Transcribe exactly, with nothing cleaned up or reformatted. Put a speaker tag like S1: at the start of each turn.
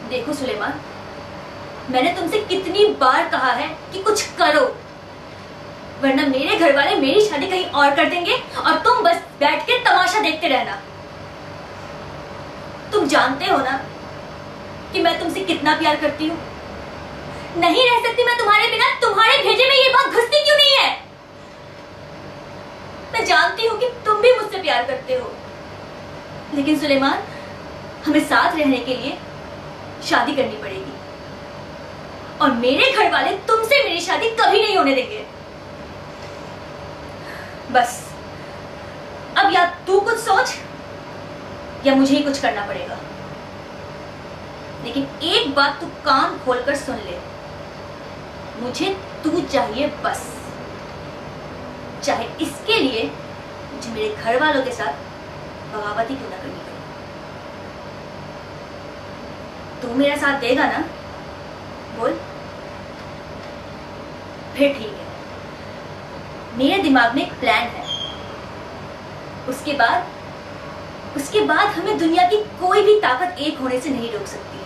S1: देखो सुलेमान, मैंने तुमसे कितनी बार कहा है कि कुछ करो, वरना मेरे घर वाले मेरी शादी कहीं और कर देंगे और तुम बस बैठ के तमाशा देखते रहना। तुम जानते हो ना कि मैं तुमसे कितना प्यार करती हूँ। नहीं रह सकती मैं तुम्हारे बिना। तुम्हारे भेजे में ये बात घुसती क्यों नहीं है? मैं जानती हूँ कि तुम भी मुझसे प्यार करते हो, लेकिन सुलेमान, हमें साथ रहने के लिए शादी करनी पड़ेगी और मेरे घर वाले तुमसे मेरी शादी कभी नहीं होने देंगे। बस अब या तू कुछ सोच या मुझे ही कुछ करना पड़ेगा। लेकिन एक बात तू कान खोलकर सुन ले, मुझे तू चाहिए बस, चाहे इसके लिए मुझे मेरे घर वालों के साथ बगावत ही क्यों ना करनी पड़े। तू मेरा साथ देगा ना? बोल। फिर ठीक है, मेरे दिमाग में एक प्लान है। उसके बाद उसके बाद हमें दुनिया की कोई भी ताकत एक होने से नहीं रोक सकती।